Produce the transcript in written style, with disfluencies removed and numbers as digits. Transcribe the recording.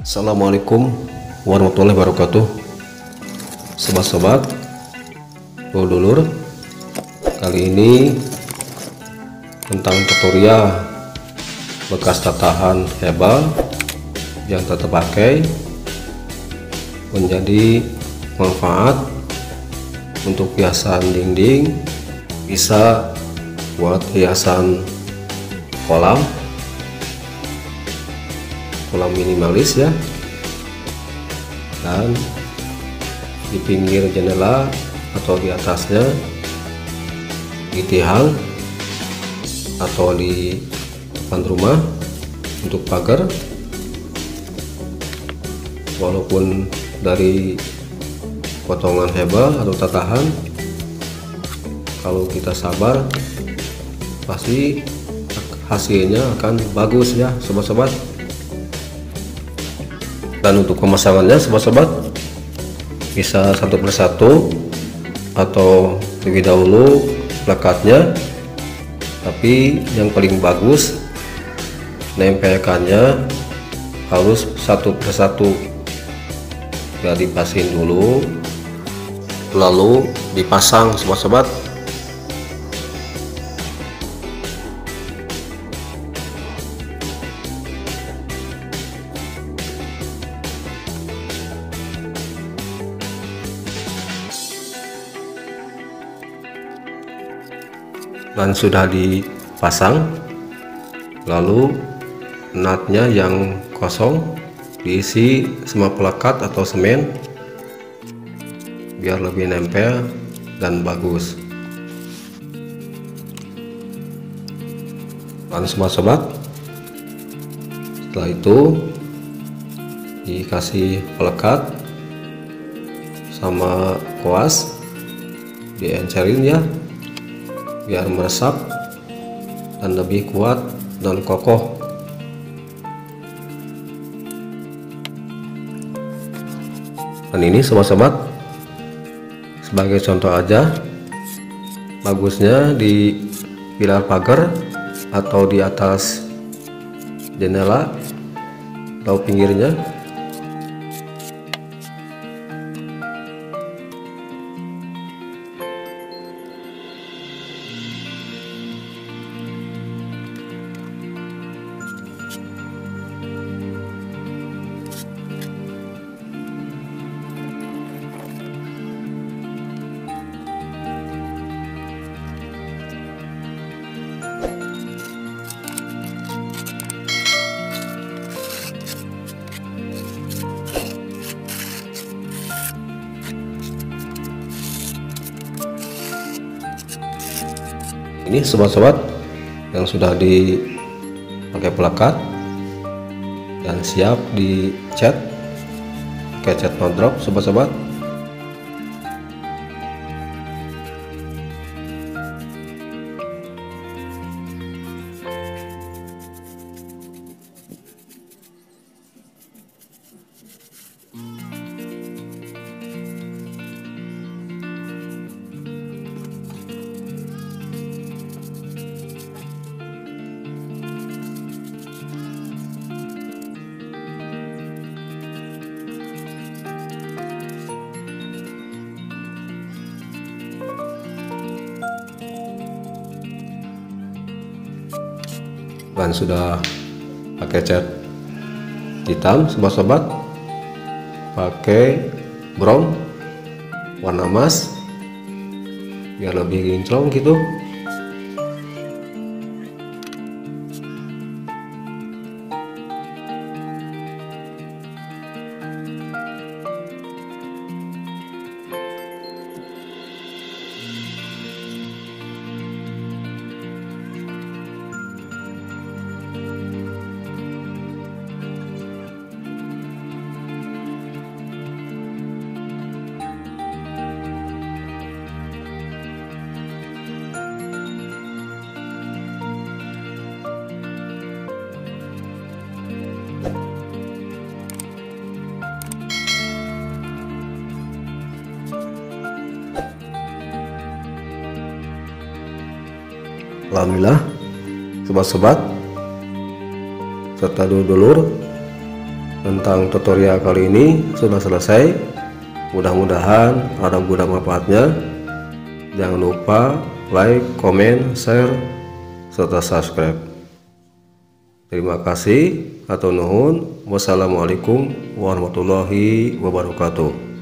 Assalamualaikum warahmatullahi wabarakatuh. Sobat-sobat, dulur, kali ini tentang tutorial bekas tatahan hebal yang tetap pakai menjadi manfaat untuk hiasan dinding, bisa buat hiasan kolam minimalis ya, dan di pinggir jendela atau di atasnya di tiang atau di depan rumah untuk pagar. Walaupun dari potongan hebal atau tatahan, kalau kita sabar pasti hasilnya akan bagus ya sobat-sobat. Dan untuk pemasangannya sobat-sobat, bisa satu persatu atau lebih dahulu plakatnya, tapi yang paling bagus nempelkannya harus satu persatu, ya dipasin dulu lalu dipasang sobat-sobat. Dan sudah dipasang, lalu natnya yang kosong diisi semua plakat atau semen biar lebih nempel dan bagus. Dan sobat-sobat, setelah itu dikasih plakat sama koas, diencerin ya biar meresap dan lebih kuat dan kokoh. Dan ini sobat-sobat sebagai contoh aja, bagusnya di pilar pagar atau di atas jendela atau pinggirnya. Ini sobat-sobat yang sudah dipakai plakat dan siap dicat pakai cat no drop sobat-sobat. Dan sudah pakai cat hitam sobat-sobat, pakai brown warna emas biar lebih kinclong gitu. Alhamdulillah sobat-sobat serta dulur tentang tutorial kali ini sudah selesai. Mudah-mudahan ada guna manfaatnya. Jangan lupa like, komen, share, serta subscribe. Terima kasih. Atur nuhun. Wassalamualaikum warahmatullahi wabarakatuh.